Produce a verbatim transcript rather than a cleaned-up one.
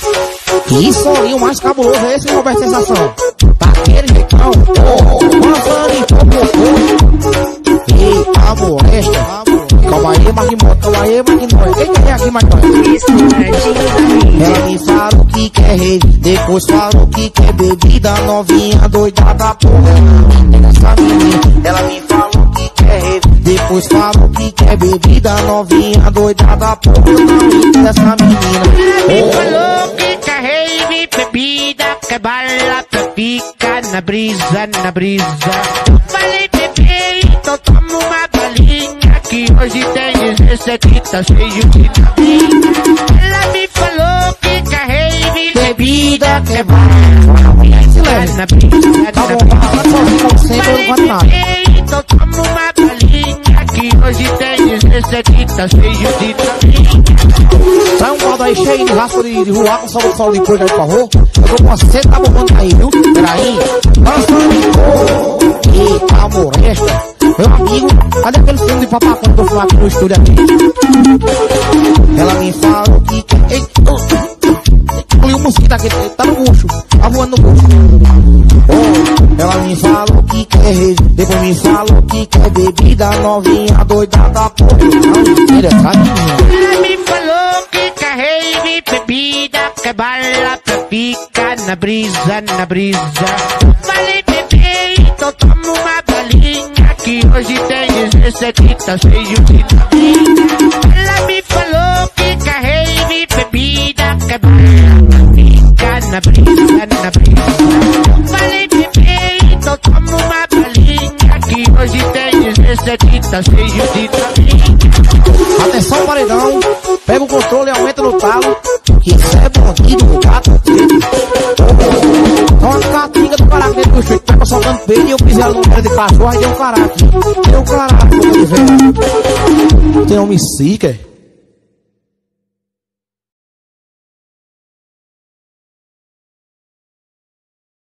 Que solinho mais cabuloso é esse, Roberto Sensação? Daquele jeitão, oh, passando em pouco. Eita, molesta. Calma aí, Magnóia, calma aí, Magnóia. Quem quer aqui, Magnóia? Ela me falou que quer rei, depois falou que quer bebida. Novinha doida da porra, essa menina. Ela me falou que quer rei, depois falou que quer bebida. Novinha doida da porra, não essa menina. Ela me falou que quer rei, bebida, que bala, fica na brisa, na brisa. Falei, bebê, então toma uma balinha, que hoje tem dezessete, tá cheio de tapinha. Ela me falou que quer rave, bebida, que bala, fica na brisa, na brisa. Falei, bebê, então toma uma balinha, que hoje tem dezessete, tá cheio de tapinha. Sai um balde aí cheio de raspa de, de rua com sol do sol de coisa aí, por favor. Eu tô com uma sede, tá bombando aí, viu? Peraí. Eita, molesta. Meu amigo, cadê aquele filme de papá quando eu fui aqui no estúdio aqui? Ela me falou que quer... Eita, olha o mosquito aqui, tá no bucho. Tá voando no bucho. Oh, ela me falou que quer... Depois me falou que quer bebida. Novinha doida da porra. Não, mentira, sabe? Ela me falou que quer rave, bebida, que bala, fica na brisa, na brisa. Falei, bebê, então toma uma balinha, que hoje tem dezessete, tá cheio de tapinha. Ela me falou que quer rave, bebida, que bala, fica na brisa, na brisa. Falei, bebê, então toma uma balinha, que hoje tem dezessete, tá cheio de tapinha. Atenção, paredão, pega o controle e aumenta no talo, que isso é bandido, gato. Olha a catinga do caraca dentro do chute, pega soltando peixe e eu pisei no pé de cachorro, aí deu um caraca. Deu um caraca, velho. Tem homicídio,